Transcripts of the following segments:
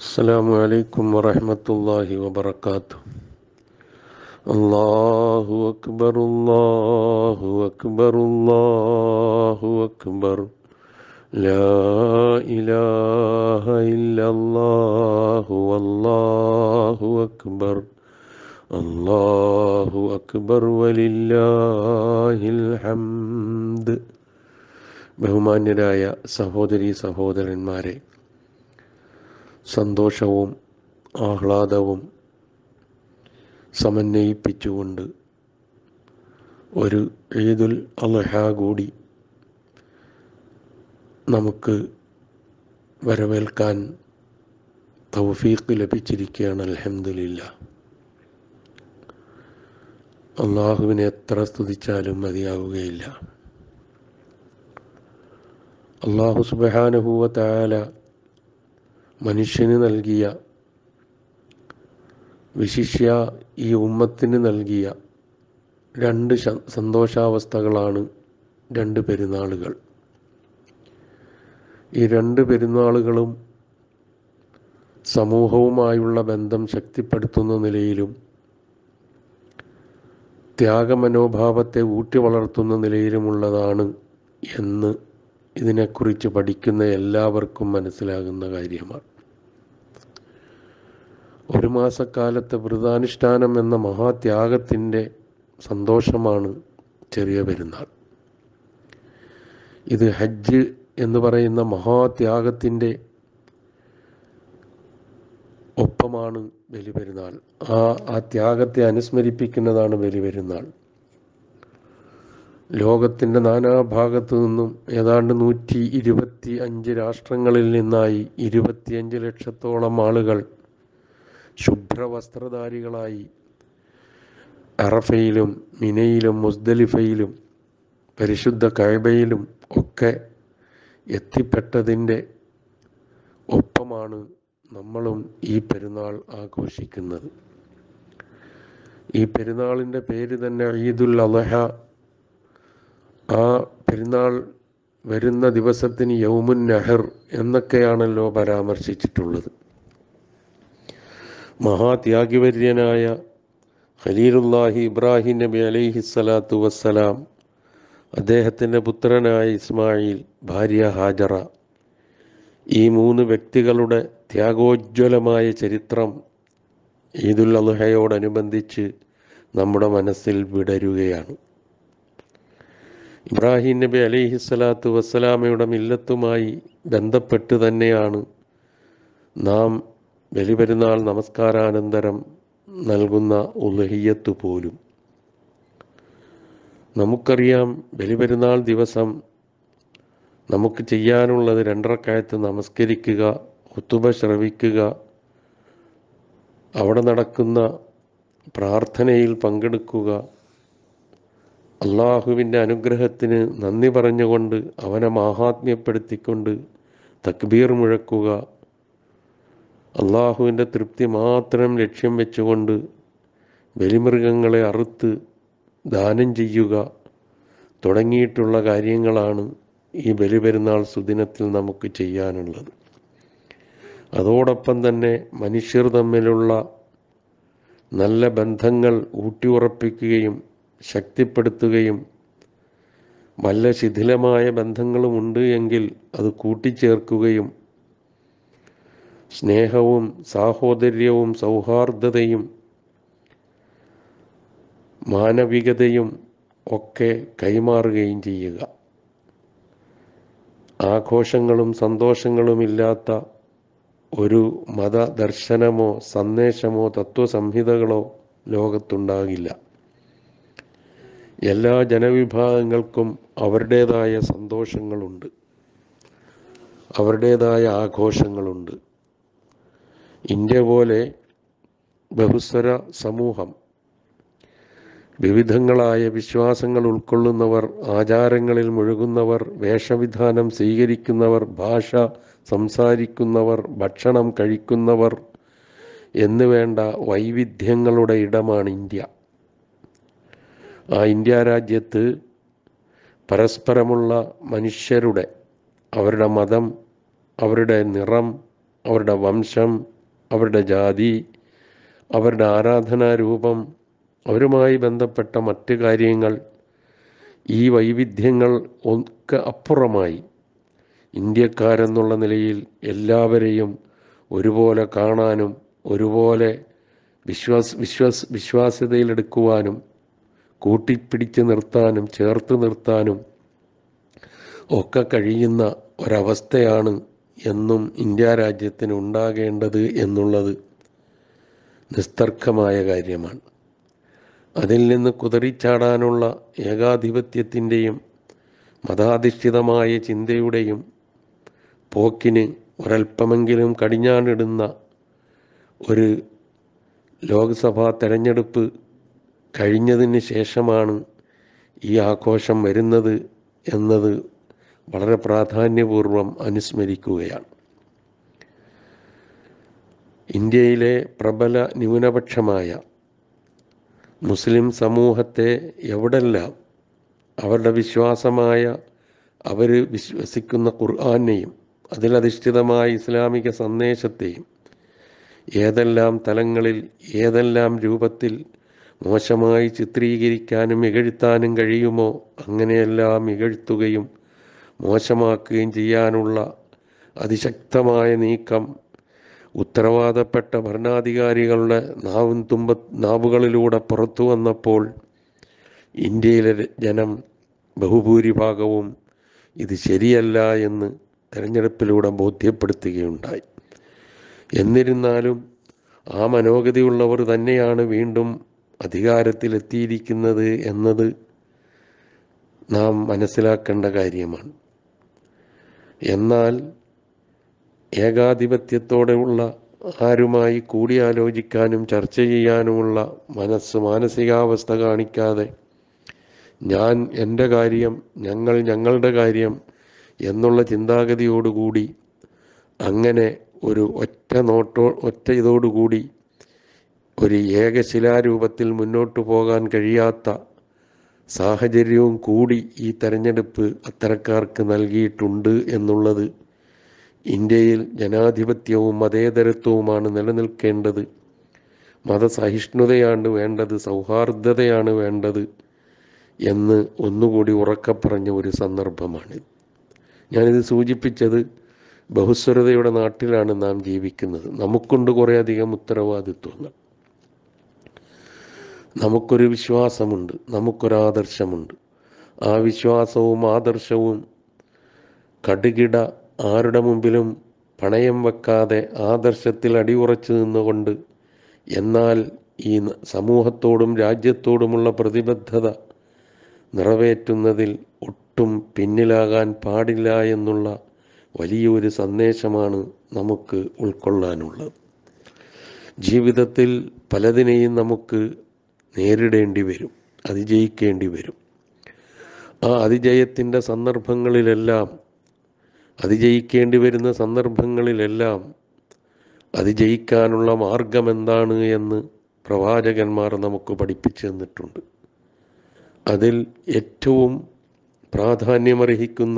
السلام عليكم ورحمة الله وبركاته. الله أكبر الله أكبر الله أكبر لا إله إلا الله والله أكبر الله أكبر ولله الحمد. ബഹുമാന്യരായ സഹോദരീ സഹോദരന്മാരെ, സന്തോഷവും ആഹ്ലാദവും സമന്വയിപ്പിച്ചുകൊണ്ട് ഒരു ഈദുൽ അദ്ഹ കൂടി നമുക്ക് വരവേൽക്കാൻ തൗഫീഖ് ലഭിച്ചിരിക്കുകയാണ്. അൽഹംദുലില്ലാഹ്. അള്ളാഹുവിനെ എത്ര സ്തുതിച്ചാലും മതിയാവുകയില്ല. അള്ളാഹു സുബ്ഹാനഹു വ തആല മനുഷ്യന് നൽകിയ, വിശിഷ്യ ഈ ഉമ്മത്തിന് നൽകിയ രണ്ട് സന്തോഷാവസ്ഥകളാണ് രണ്ട് പെരുന്നാളുകൾ. ഈ രണ്ട് പെരുന്നാളുകളും സമൂഹവുമായുള്ള ബന്ധം ശക്തിപ്പെടുത്തുന്ന നിലയിലും ത്യാഗമനോഭാവത്തെ ഊട്ടി വളർത്തുന്ന നിലയിലുമുള്ളതാണ് എന്ന് ഇതിനെക്കുറിച്ച് പഠിക്കുന്ന എല്ലാവർക്കും മനസ്സിലാകുന്ന കാര്യമാണ്. ഒരു മാസക്കാലത്തെ വ്രതാനുഷ്ഠാനം എന്ന മഹാത്യാഗത്തിൻ്റെ സന്തോഷമാണ് ചെറിയ പെരുന്നാൾ. ഇത് ഹജ്ജ് എന്ന് പറയുന്ന മഹാത്യാഗത്തിൻ്റെ ഒപ്പമാണ് ബലിപെരുന്നാൾ. ആ ത്യാഗത്തെ അനുസ്മരിപ്പിക്കുന്നതാണ് ബലിപെരുന്നാൾ. ലോകത്തിൻ്റെ നാനാഭാഗത്തു നിന്നും ഏതാണ്ട് 125 രാഷ്ട്രങ്ങളിൽ നിന്നായി 25 ലക്ഷത്തോളം ആളുകൾ ശുഭ്രവസ്ത്രധാരികളായി അറഫയിലും മിനയിലും മുസ്ദലിഫയിലും പരിശുദ്ധ കഅബയിലും ഒക്കെ എത്തിപ്പെട്ടതിൻ്റെ ഒപ്പമാണ് നമ്മളും ഈ പെരുന്നാൾ ആഘോഷിക്കുന്നത്. ഈ പെരുന്നാളിൻ്റെ പേര് തന്നെ ഈദുൽ അദ്ഹ. ആ പെരുന്നാൾ വരുന്ന ദിവസത്തിന് യൗമുൻ നഹർ എന്നൊക്കെയാണല്ലോ പരാമർശിച്ചിട്ടുള്ളത്. മഹാത്യാഗിവര്യനായ ഖലീലുല്ലാഹി ഇബ്രാഹിം നബി അലൈഹിസ്സലാത്തു വസ്സലാം, അദ്ദേഹത്തിൻ്റെ പുത്രനായ ഇസ്മായിൽ, ഭാര്യ ഹാജറ, ഈ 3 വ്യക്തികളുടെ ത്യാഗോജ്വലമായ ചരിത്രം ഈദുൽ അദ്ഹയോടനുബന്ധിച്ച് നമ്മുടെ മനസ്സിൽ വിടരുകയാണ്. ഇബ്രാഹിം നബി അലൈഹിസ്സലാത്തു വസ്സലാമയുടെ മില്ലത്തുമായി ബന്ധപ്പെട്ട് തന്നെയാണ് നാം ബലിപെരുന്നാൾ നമസ്കാരാനന്തരം നൽകുന്ന ഉദ്ഹിയ്യത്ത് പോലും. നമുക്കറിയാം, ബലിപെരുന്നാൾ ദിവസം നമുക്ക് ചെയ്യാനുള്ളത് 2 റക്അത്ത് നമസ്കരിക്കുക, ഖുതുബ ശ്രവിക്കുക, അവിടെ നടക്കുന്ന പ്രാർത്ഥനയിൽ പങ്കെടുക്കുക, അള്ളാഹുവിൻ്റെ അനുഗ്രഹത്തിന് നന്ദി പറഞ്ഞുകൊണ്ട് അവനെ മാഹാത്മ്യപ്പെടുത്തിക്കൊണ്ട് തക്ബീർ മുഴക്കുക, അള്ളാഹുവിൻ്റെ തൃപ്തി മാത്രം ലക്ഷ്യം വെച്ചുകൊണ്ട് ബലിമൃഗങ്ങളെ അറുത്ത് ദാനം ചെയ്യുക തുടങ്ങിയിട്ടുള്ള കാര്യങ്ങളാണ് ഈ ബലിപെരുന്നാൾ സുദിനത്തിൽ നമുക്ക് ചെയ്യാനുള്ളത്. അതോടൊപ്പം തന്നെ മനുഷ്യർ തമ്മിലുള്ള നല്ല ബന്ധങ്ങൾ ഊട്ടിയുറപ്പിക്കുകയും ശക്തിപ്പെടുത്തുകയും വല്ല ശിഥിലമായ ബന്ധങ്ങളുമുണ്ട് എങ്കിൽ അത് കൂട്ടിച്ചേർക്കുകയും സ്നേഹവും സാഹോദര്യവും സൗഹാർദ്ദതയും മാനവികതയും ഒക്കെ കൈമാറുകയും ചെയ്യുക. ആഘോഷങ്ങളും സന്തോഷങ്ങളുമില്ലാത്ത ഒരു മതദർശനമോ സന്ദേശമോ തത്വസംഹിതകളോ ലോകത്തുണ്ടാകില്ല. എല്ലാ ജനവിഭാഗങ്ങൾക്കും അവരുടേതായ സന്തോഷങ്ങളുണ്ട്, അവരുടേതായ ആഘോഷങ്ങളുണ്ട്. ഇന്ത്യ പോലെ ബഹുസ്വര സമൂഹം, വിവിധങ്ങളായ വിശ്വാസങ്ങൾ ഉൾക്കൊള്ളുന്നവർ, ആചാരങ്ങളിൽ മുഴുകുന്നവർ, വേഷവിധാനം സ്വീകരിക്കുന്നവർ, ഭാഷ സംസാരിക്കുന്നവർ, ഭക്ഷണം കഴിക്കുന്നവർ എന്നുവേണ്ട വൈവിധ്യങ്ങളുടെ ഇടമാണ് ഇന്ത്യ. ആ ഇന്ത്യ രാജ്യത്ത് പരസ്പരമുള്ള മനുഷ്യരുടെ, അവരുടെ മതം, അവരുടെ നിറം, അവരുടെ വംശം, അവരുടെ ജാതി, അവരുടെ ആരാധനാരൂപം, അവരുമായി ബന്ധപ്പെട്ട മറ്റ് കാര്യങ്ങൾ, ഈ വൈവിധ്യങ്ങൾ ഒക്കെ അപ്പുറമായി ഇന്ത്യക്കാരെന്നുള്ള നിലയിൽ എല്ലാവരെയും ഒരുപോലെ കാണാനും ഒരുപോലെ വിശ്വാസ്യതയിലെടുക്കുവാനും കൂട്ടിപ്പിടിച്ച് നിർത്താനും ചേർത്ത് നിർത്താനും ഒക്കെ കഴിയുന്ന ഒരവസ്ഥയാണ് എന്നും ഇന്ത്യ രാജ്യത്തിന് ഉണ്ടാകേണ്ടത് എന്നുള്ളത് നിസ്തർക്കമായ കാര്യമാണ്. അതിൽ നിന്ന് കുതറിച്ചാടാനുള്ള ഏകാധിപത്യത്തിൻ്റെയും മതാധിഷ്ഠിതമായ ചിന്തയുടെയും പോക്കിന് ഒരൽപ്പമെങ്കിലും കടിഞ്ഞാണിടുന്ന ഒരു ലോക്സഭാ തെരഞ്ഞെടുപ്പ് കഴിഞ്ഞതിന് ശേഷമാണ് ഈ ആഘോഷം വരുന്നത് എന്നത് വളരെ പ്രാധാന്യപൂർവം അനുസ്മരിക്കുകയാണ്. ഇന്ത്യയിലെ പ്രബല ന്യൂനപക്ഷമായ മുസ്ലിം സമൂഹത്തെ എവിടെല്ലാം അവരുടെ വിശ്വാസമായ അവർ വിശ്വസിക്കുന്ന ഖുർആനെയും അതിലധിഷ്ഠിതമായ ഇസ്ലാമിക സന്ദേശത്തെയും ഏതെല്ലാം തലങ്ങളിൽ ഏതെല്ലാം രൂപത്തിൽ മോശമായി ചിത്രീകരിക്കാനും ഇകഴ്ത്താനും കഴിയുമോ അങ്ങനെയെല്ലാം ഇകഴ്ത്തുകയും മോശമാക്കുകയും ചെയ്യാനുള്ള അതിശക്തമായ നീക്കം ഉത്തരവാദപ്പെട്ട ഭരണാധികാരികളുടെ നാവുകളിലൂടെ പുറത്തു വന്നപ്പോൾ ഇന്ത്യയിലെ ജനം ബഹുഭൂരിഭാഗവും ഇത് ശരിയല്ല എന്ന് തെരഞ്ഞെടുപ്പിലൂടെ ബോധ്യപ്പെടുത്തുകയുണ്ടായി. എന്നിരുന്നാലും ആ മനോഗതിയുള്ളവർ തന്നെയാണ് വീണ്ടും അധികാരത്തിലെത്തിയിരിക്കുന്നത് എന്നത് നാം മനസ്സിലാക്കേണ്ട കാര്യമാണ്. എന്നാൽ ഏകാധിപത്യത്തോടെയുള്ള ആരുമായി കൂടിയാലോചിക്കാനും ചർച്ച ചെയ്യാനുമുള്ള മാനസികാവസ്ഥ കാണിക്കാതെ ഞാൻ എൻ്റെ കാര്യം, ഞങ്ങൾ ഞങ്ങളുടെ കാര്യം എന്നുള്ള ചിന്താഗതിയോടുകൂടി അങ്ങനെ ഒരു ഒറ്റ ഇതോടുകൂടി ഒരു ഏകശിലാരൂപത്തിൽ മുന്നോട്ട് പോകാൻ കഴിയാത്ത സാഹചര്യവും കൂടി ഈ തെരഞ്ഞെടുപ്പ് അത്തരക്കാർക്ക് നൽകിയിട്ടുണ്ട് എന്നുള്ളത് ഇന്ത്യയിൽ ജനാധിപത്യവും മതേതരത്വവുമാണ് നിലനിൽക്കേണ്ടത്. മതസഹിഷ്ണുതയാണ് വേണ്ടത്, സൗഹാർദ്ദതയാണ് വേണ്ടത് എന്ന് ഒന്നുകൂടി ഉറക്കെ പറഞ്ഞ ഒരു സന്ദർഭമാണ്. ഞാനിത് സൂചിപ്പിച്ചത് ബഹുസ്വരതയുടെ നാട്ടിലാണ് നാം ജീവിക്കുന്നത്. നമുക്കുണ്ട് കുറേയധികം ഉത്തരവാദിത്വങ്ങൾ. നമുക്കൊരു വിശ്വാസമുണ്ട്, നമുക്കൊരാദർശമുണ്ട്. ആ വിശ്വാസവും ആദർശവും കടുകിട ആരുടെ മുമ്പിലും പണയം വെക്കാതെ ആദർശത്തിൽ അടിയുറച്ചു നിന്നുകൊണ്ട്, എന്നാൽ ഈ സമൂഹത്തോടും രാജ്യത്തോടുമുള്ള പ്രതിബദ്ധത നിറവേറ്റുന്നതിൽ ഒട്ടും പിന്നിലാകാൻ പാടില്ല എന്നുള്ള വലിയൊരു സന്ദേശമാണ് നമുക്ക് ഉൾക്കൊള്ളാനുള്ളത്. ജീവിതത്തിൽ പലതിനെയും നമുക്ക് നേരിടേണ്ടി വരും, അതിജയിക്കേണ്ടി വരും. ആ അതിജയത്തിൻ്റെ സന്ദർഭങ്ങളിലെല്ലാം, അതിജയിക്കേണ്ടി വരുന്ന സന്ദർഭങ്ങളിലെല്ലാം അതിജയിക്കാനുള്ള മാർഗം എന്താണ് എന്ന് പ്രവാചകന്മാർ നമുക്ക് പഠിപ്പിച്ചു തന്നിട്ടുണ്ട്. അതിൽ ഏറ്റവും പ്രാധാന്യമർഹിക്കുന്ന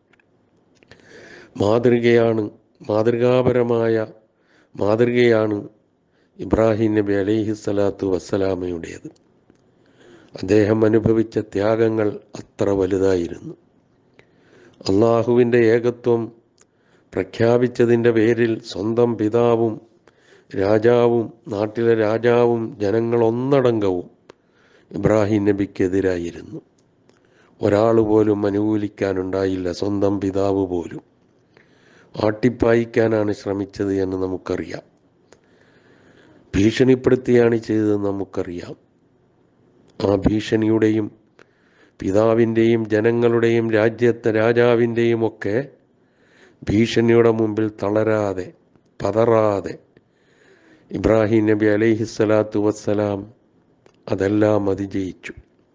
മാതൃകയാണ് ഇബ്രാഹിം നബി അലൈഹിസ്സലാത്തു വസ്സലാമയുടേത്. അദ്ദേഹം അനുഭവിച്ച ത്യാഗങ്ങൾ അത്ര വലുതായിരുന്നു. അള്ളാഹുവിൻ്റെ ഏകത്വം പ്രഖ്യാപിച്ചതിൻ്റെ പേരിൽ സ്വന്തം പിതാവും രാജാവും നാട്ടിലെ രാജാവും ജനങ്ങളൊന്നടങ്കവും ഇബ്രാഹിം നബിക്കെതിരായിരുന്നു. ഒരാൾ പോലും അനുകൂലിക്കാനുണ്ടായില്ല. സ്വന്തം പിതാവ് പോലും ആട്ടിപ്പായിക്കാനാണ് ശ്രമിച്ചത് എന്ന് നമുക്കറിയാം. ഭീഷണിപ്പെടുത്തിയാണ് ചെയ്തതെന്ന് നമുക്കറിയാം. ആ ഭീഷണിയുടെയും പിതാവിൻ്റെയും ജനങ്ങളുടെയും രാജാവിൻ്റെയും ഒക്കെ ഭീഷണിയുടെ മുമ്പിൽ തളരാതെ പതറാതെ ഇബ്രാഹിം നബി അലൈഹിസ്സലാത്തു വസ്സലാം അതെല്ലാം അതിജയിച്ചു.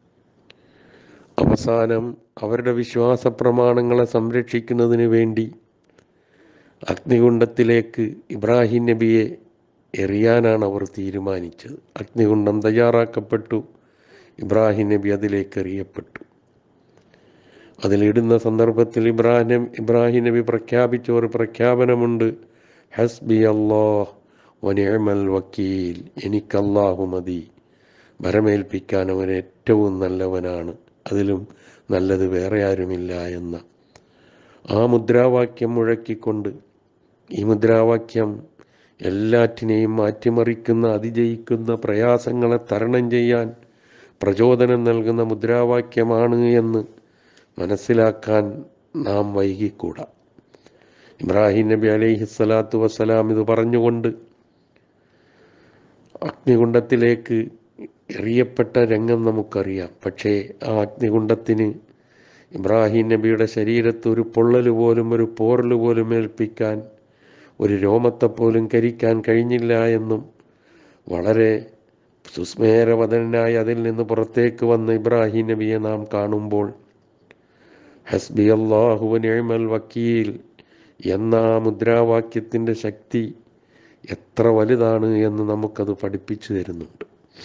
അവസാനം അവരുടെ വിശ്വാസ പ്രമാണങ്ങളെ സംരക്ഷിക്കുന്നതിന് വേണ്ടി അഗ്നികുണ്ഡത്തിലേക്ക് ഇബ്രാഹിം നബിയെ എറിയാനാണ് അവർ തീരുമാനിച്ചത്. അഗ്നികുണ്ഡം തയ്യാറാക്കപ്പെട്ടു. ഇബ്രാഹിം നബി അതിലേക്ക് എറിയപ്പെട്ടു. അതിലിടുന്ന സന്ദർഭത്തിൽ ഇബ്രാഹിം നബി പ്രഖ്യാപിച്ച ഒരു പ്രഖ്യാപനമുണ്ട്: ഹസ്ബി അല്ലാഹ് വനിഅമൽ വക്കീൽ, എനിക്കല്ലാഹു മതി, ഭരമേൽപ്പിക്കാൻ അവൻ ഏറ്റവും നല്ലവനാണ്, അതിലും നല്ലത് വേറെ ആരുമില്ല എന്ന ആ മുദ്രാവാക്യം മുഴക്കിക്കൊണ്ട്, ഈ മുദ്രാവാക്യം എല്ലാറ്റിനെയും മാറ്റിമറിക്കുന്ന, അതിജയിക്കുന്ന, പ്രയാസങ്ങളെ തരണം ചെയ്യാൻ പ്രചോദനം നൽകുന്ന മുദ്രാവാക്യമാണ് എന്ന് മനസ്സിലാക്കാൻ നാം വൈകിക്കൂടാ. ഇബ്രാഹിം നബി അലൈഹിസ്സലാത്തു വസ്സലാം ഇത് പറഞ്ഞുകൊണ്ട് അഗ്നികുണ്ഡത്തിലേക്ക് എറിയപ്പെട്ട രംഗം നമുക്കറിയാം. പക്ഷേ ആ അഗ്നികുണ്ഡത്തിന് ഇബ്രാഹിം നബിയുടെ ശരീരത്ത് ഒരു പൊള്ളല് പോലും, ഒരു പോറൽ പോലും ഏൽപ്പിക്കാൻ, ഒരു രോമത്തെപ്പോലും കരിക്കാൻ കഴിഞ്ഞില്ല എന്നും, വളരെ സുസ്മേരവദനായി അതിൽ നിന്ന് പുറത്തേക്ക് വന്ന ഇബ്രാഹിം നബിയെ നാം കാണുമ്പോൾ ഹസ്ബി അല്ലാഹു വനിഅമൽ വക്കീൽ എന്ന ആ മുദ്രാവാക്യത്തിൻ്റെ ശക്തി എത്ര വലുതാണ് എന്ന് നമുക്കത് പഠിപ്പിച്ചു തരുന്നുണ്ട്.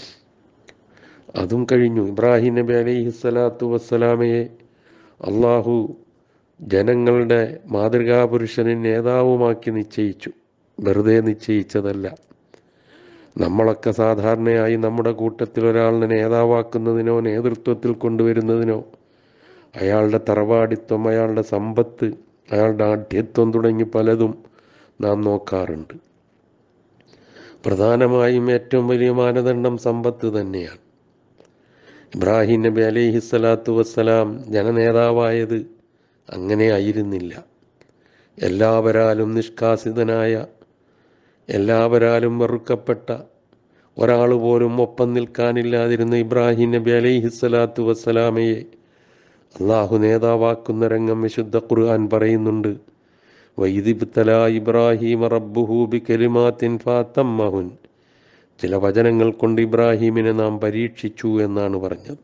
അതും കഴിഞ്ഞു. ഇബ്രാഹിം നബി അലൈഹിസ്സലാത്തു വസ്സലാമയെ അള്ളാഹു ജനങ്ങളുടെ മാതൃകാപുരുഷനും നേതാവുമാക്കി നിശ്ചയിച്ചു. വെറുതെ നിശ്ചയിച്ചതല്ല. നമ്മളൊക്കെ സാധാരണയായി നമ്മുടെ കൂട്ടത്തിൽ ഒരാളിനെ നേതാവാക്കുന്നതിനോ നേതൃത്വത്തിൽ കൊണ്ടുവരുന്നതിനോ അയാളുടെ തറവാടിത്വം, അയാളുടെ സമ്പത്ത്, അയാളുടെ ആഢ്യത്വം തുടങ്ങി പലതും നാം നോക്കാറുണ്ട്. പ്രധാനമായും ഏറ്റവും വലിയ മാനദണ്ഡം സമ്പത്ത് തന്നെയാണ്. ഇബ്രാഹിം നബി അലൈഹിസ്സലാത്തു വസ്സലാം ജനനേതാവായത് അങ്ങനെ ആയിരുന്നില്ല. എല്ലാവരാലും നിഷ്കാസിതനായ, എല്ലാവരാലും വെറുക്കപ്പെട്ട, ഒരാൾ പോലും ഒപ്പം നിൽക്കാനില്ലാതിരുന്ന ഇബ്രാഹിം നബി അലൈഹിസ്സലാത്തു വസ്സലാമയെ അള്ളാഹു നേതാവാക്കുന്ന രംഗം വിശുദ്ധ ഖുർആൻ പറയുന്നുണ്ട്. വഇദ്ബ്തലാ ഇബ്രാഹിം റബ്ബുഹു ബികലിമാത്തിൻ ഫഅതമ്മഹുൻ. ചില വചനങ്ങൾ കൊണ്ട് ഇബ്രാഹിമിനെ നാം പരീക്ഷിച്ചു എന്നാണ് പറഞ്ഞത്.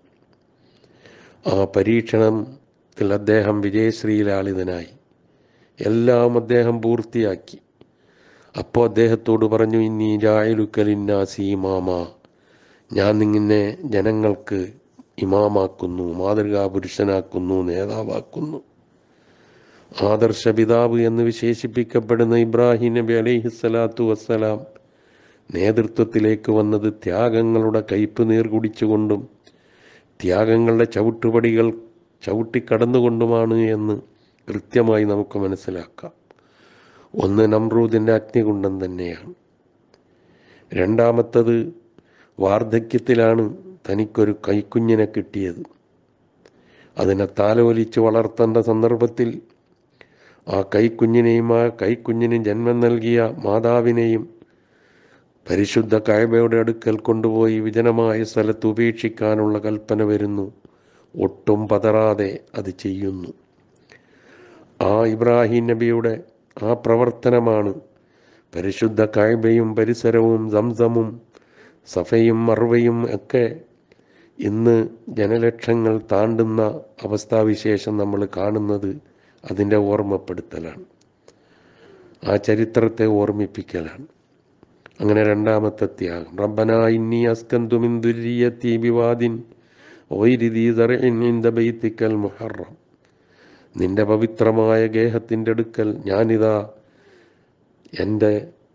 ആ പരീക്ഷണത്തിൽ അദ്ദേഹം വിജയശ്രീലാളിതനായി. എല്ലാം അദ്ദേഹം പൂർത്തിയാക്കി. അപ്പോൾ അദ്ദേഹത്തോട് പറഞ്ഞു, ഇന്നി ജാഇലുക ലിന്നാസി ഇമാമാ, ഞാൻ നിന്നെ ജനങ്ങൾക്ക് ഇമാമാക്കുന്നു, മാതൃകാ പുരുഷനാക്കുന്നു, നേതാവാക്കുന്നു. ആദർശ പിതാവ് എന്ന് വിശേഷിപ്പിക്കപ്പെടുന്ന ഇബ്രാഹിം നബി അലൈഹിസ്സലാത്തു വസ്സലാം നേതൃത്വത്തിലേക്ക് വന്നത് ത്യാഗങ്ങളുടെ കയ്പ് നീർ കുടിച്ചുകൊണ്ടും ത്യാഗങ്ങളുടെ ചവിട്ടുപടികൾ ചവിട്ടിക്കടന്നുകൊണ്ടുമാണ് എന്ന് കൃത്യമായി നമുക്ക് മനസ്സിലാക്കാം. ഒന്ന്, നമ്രൂദിൻ്റെ അഗ്നികുണ്ഡം തന്നെയാണ്. രണ്ടാമത്തത്, വാർദ്ധക്യത്തിലാണ് തനിക്കൊരു കൈക്കുഞ്ഞിനെ കിട്ടിയത്. അതിനെ താലോലിച്ച് വളർത്തേണ്ട സന്ദർഭത്തിൽ ആ കൈക്കുഞ്ഞിനെയും ആ കൈക്കുഞ്ഞിന് ജന്മം നൽകിയ മാതാവിനെയും പരിശുദ്ധ കഅബയുടെ അടുക്കൽ കൊണ്ടുപോയി വിജനമായ സ്ഥലത്ത് ഉപേക്ഷിക്കാനുള്ള കൽപ്പന വരുന്നു. ഒട്ടും പതറാതെ അത് ചെയ്യുന്നു. ആ ഇബ്രാഹിം നബിയുടെ ആ പ്രവർത്തനമാണ് പരിശുദ്ധ കഅബയും പരിസരവും സംസമും സഫയും മർവയും ഒക്കെ ഇന്ന് ജനലക്ഷങ്ങൾ താണ്ടുന്ന അവസ്ഥാവിശേഷം നമ്മൾ കാണുന്നത്. അതിൻ്റെ ഓർമ്മപ്പെടുത്തലാണ്, ആ ചരിത്രത്തെ ഓർമ്മിപ്പിക്കലാണ്. അങ്ങനെ രണ്ടാമത്തെ ത്യാഗം, റബ്ബനാ ഇന്നി അസ്കന്തു മിൻ ദുർരിയത്തി ബിവാദിൻ ഗൈരി ദീ സറഇൻ ഇൻദ ബൈതിക്കൽ മുഹറം. നിന്റെ പവിത്രമായ ഗേഹത്തിൻ്റെ അടുക്കൽ ഞാനിതാ എൻ്റെ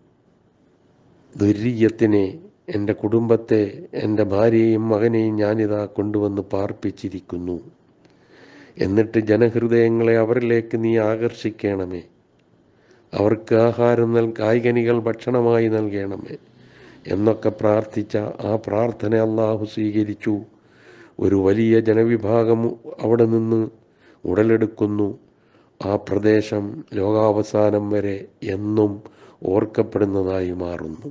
ദുർരിയത്തിനെ, എൻ്റെ കുടുംബത്തെ, എൻ്റെ ഭാര്യയെയും മകനെയും ഞാനിതാ കൊണ്ടുവന്ന് പാർപ്പിച്ചിരിക്കുന്നു. എന്നിട്ട് ജനഹൃദയങ്ങളെ അവരിലേക്ക് നീ ആകർഷിക്കണമേ, അവർക്ക് ആഹാരം കായ്കനികൾ ഭക്ഷണമായി നൽകണമേ എന്നൊക്കെ പ്രാർത്ഥിച്ച ആ പ്രാർത്ഥന അള്ളാഹു സ്വീകരിച്ചു. ഒരു വലിയ ജനവിഭാഗം അവിടെ നിന്ന് ഉടലെടുക്കുന്നു. ആ പ്രദേശം ലോകാവസാനം വരെ എന്നും ഓർക്കപ്പെടുന്നതായി മാറുന്നു.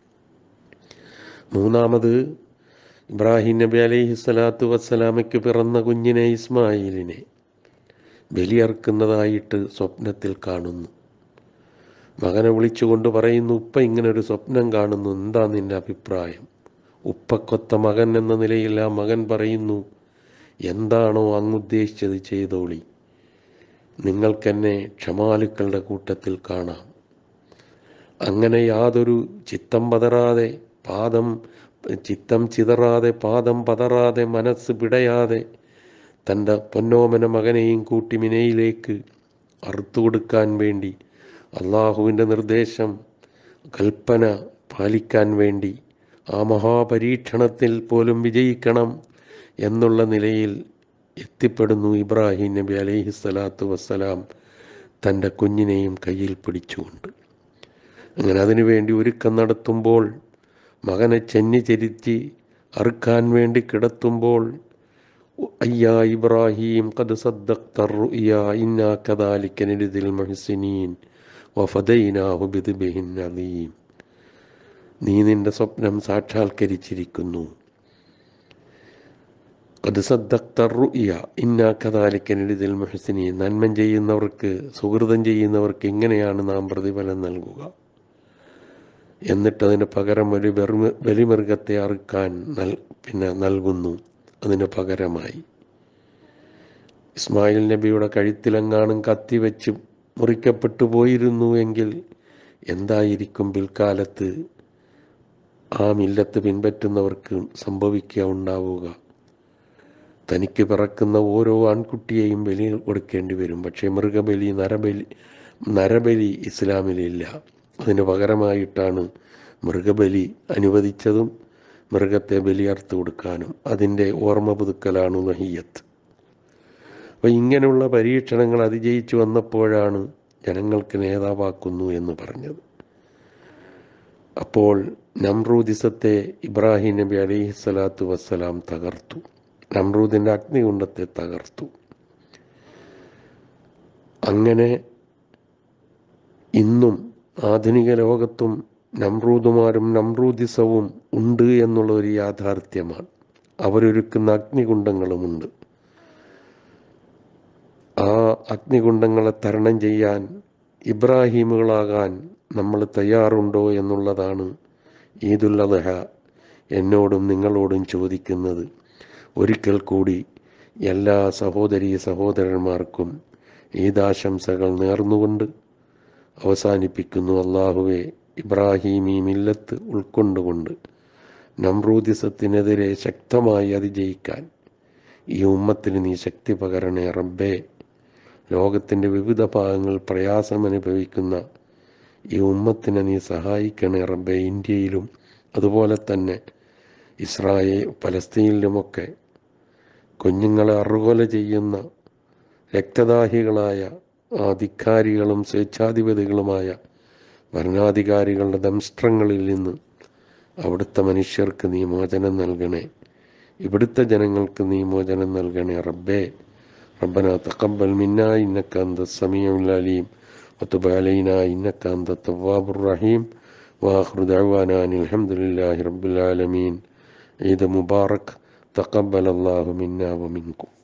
മൂന്നാമത്, ഇബ്രാഹിം നബി അലൈഹിസ്സലാത്തു വസ്സലാമയ്ക്ക് പിറന്ന കുഞ്ഞിനെ ഇസ്മായിലിനെ ബലിയർക്കുന്നതായിട്ട് സ്വപ്നത്തിൽ കാണുന്നു. മകനെ വിളിച്ചുകൊണ്ട് പറയുന്നു, ഉപ്പ ഇങ്ങനൊരു സ്വപ്നം കാണുന്നു, എന്താ നിൻ്റെ അഭിപ്രായം? ഉപ്പക്കൊത്ത മകൻ എന്ന നിലയിൽ ആ മകൻ പറയുന്നു, എന്താണോ അങ്ങുദ്ദേശിച്ചത് ചെയ്തോളി, നിങ്ങൾക്കെന്നെ ക്ഷമാലുക്കളുടെ കൂട്ടത്തിൽ കാണാം. അങ്ങനെ യാതൊരു ചിത്തം പതറാതെ, ചിത്തം ചിതറാതെ, പാദം പതറാതെ, മനസ്സ് പിടയാതെ തൻ്റെ പൊന്നോമന മകനെയും കൂട്ടി മിനയിലേക്ക് അറുത്തു കൊടുക്കാൻ വേണ്ടി അള്ളാഹുവിൻ്റെ നിർദ്ദേശം കൽപ്പന പാലിക്കാൻ വേണ്ടി ആ മഹാപരീക്ഷണത്തിൽ പോലും വിജയിക്കണം എന്നുള്ള നിലയിൽ എത്തിപ്പെടുന്നു ഇബ്രാഹിം നബി അലൈഹിസ്സലാത്തു വസ്സലാം തൻ്റെ കുഞ്ഞിനെയും കയ്യിൽ പിടിച്ചുകൊണ്ട്. അങ്ങനെ അതിനുവേണ്ടി ഒരുക്കം നടത്തുമ്പോൾ, മകനെ ചെന്നിചരിച്ച് അറുക്കാൻ വേണ്ടി കിടത്തുമ്പോൾ, അയ്യാ ഇബ്രാഹിം ഖദ് സദ്ദഖ്ത റുഅ്യാ ഇന്നാ കദാലിക നജിസിൽ മുഹ്സിനീൻ വഫദൈനാഹു ബിദിബ്ഹിൻ അദീം. നീ നിന്റെ സ്വപ്നം സാക്ഷാത്കരിച്ചിരിക്കുന്നു. ഖദ് സദ്ദഖ്ത റുഅ്യാ ഇന്നാ കദാലിക നജിസിൽ മുഹ്സിനീൻ. നന്മ ചെയ്യുന്നവർക്ക്, സുഹൃതം ചെയ്യുന്നവർക്ക് ഇങ്ങനെയാണ് നാം പ്രതിഫലം നൽകുക. എന്നിട്ട് അതിന് പകരം ഒരു ബലിമൃഗത്തെ അറുക്കാൻ നൽകുന്നു. അതിന് പകരമായി ഇസ്മായിൽ നബിയുടെ കഴുത്തിലെങ്ങാനും കത്തിവെച്ച് മുറിക്കപ്പെട്ടു പോയിരുന്നു എങ്കിൽ എന്തായിരിക്കും പിൽക്കാലത്ത് ആ മില്ലത്ത് പിൻപറ്റുന്നവർക്ക് ഉണ്ടാവുക? തനിക്ക് പിറക്കുന്ന ഓരോ ആൺകുട്ടിയെയും ബലി കൊടുക്കേണ്ടി വരും. പക്ഷേ മൃഗബലി, നരബലി ഇസ്ലാമിലില്ല. അതിന് പകരമായിട്ടാണ് മൃഗബലി അനുവദിച്ചതും മൃഗത്തെ ബലിയർത്ത് കൊടുക്കാനും. അതിൻ്റെ ഓർമ്മ പുതുക്കലാണ് ഉദ്ഹിയ്യത്ത്. അപ്പോൾ ഇങ്ങനെയുള്ള പരീക്ഷണങ്ങൾ അതിജയിച്ചു വന്നപ്പോഴാണ് ജനങ്ങൾക്ക് നേതാവാക്കുന്നു എന്ന് പറഞ്ഞത്. അപ്പോൾ നമ്രൂദിസത്തെ ഇബ്രാഹിം നബി അലൈഹിസ്സലാത്തു വസ്സലാം തകർത്തു. നമ്രൂദിൻ്റെ അഗ്നികുണ്ഡത്തെ തകർത്തു. അങ്ങനെ ഇന്നും ആധുനിക ലോകത്തും നമ്രൂദുമാരും നമ്രൂദിസവും ഉണ്ട് എന്നുള്ള ഒരു യാഥാർത്ഥ്യമാണ്. അവരൊരുക്കുന്ന അഗ്നികുണ്ഡങ്ങളുമുണ്ട്. ആ അഗ്നികുണ്ഡങ്ങളെ തരണം ചെയ്യാൻ ഇബ്രാഹിമുകളാകാൻ നമ്മൾ തയ്യാറുണ്ടോ എന്നുള്ളതാണ് ഈദുൽ അദ്ഹ എന്നോടും നിങ്ങളോടും ചോദിക്കുന്നത്. ഒരിക്കൽ കൂടി എല്ലാ സഹോദരീ സഹോദരന്മാർക്കും ഈദാശംസകൾ നേർന്നുകൊണ്ട് അവസാനിപ്പിക്കുന്നു. അല്ലാഹുവേ, ഇബ്രാഹീമി മില്ലത്ത് ഉൾക്കൊണ്ടുകൊണ്ട് നമ്രൂദിസത്തിനെതിരെ ശക്തമായി അതിജയിക്കാൻ ഈ ഉമ്മത്തിന് നീ ശക്തി പകരണേ റബ്ബേ. ലോകത്തിൻ്റെ വിവിധ ഭാഗങ്ങൾ പ്രയാസമനുഭവിക്കുന്ന ഈ ഉമ്മത്തിനെ നീ സഹായിക്കണേ റബ്ബേ. ഇന്ത്യയിലും അതുപോലെ തന്നെ പലസ്തീനിലുമൊക്കെ കുഞ്ഞുങ്ങളെ അറുകൊല ചെയ്യുന്ന രക്തദാഹികളായ ധിക്കാരികളും സ്വേച്ഛാധിപതികളുമായ ഭരണാധികാരികളുടെ ദംഷ്ട്രങ്ങളിൽ നിന്ന് അവിടുത്തെ മനുഷ്യർക്ക് നീ മോചനം നൽകണേ. ഇവിടുത്തെ ജനങ്ങൾക്ക് നീ മോചനം നൽകണേ റബ്ബേ. റബ്ബനാ തഖബ്ബൽ മിന്നാ ഇന്നക അൻതസ് സമീഉൽ അലീം വതുബ് അലൈനാ ഇന്നക അൻതത് തവ്വാബുർ റഹീം വആഖിറു ദഅവാനാ അനിൽ ഹംദുലില്ലാഹി റബ്ബിൽ ആലമീൻ. ഈദ് മുബാറക്. തഖബ്ബലല്ലാഹു മിന്നാ വമിൻകും.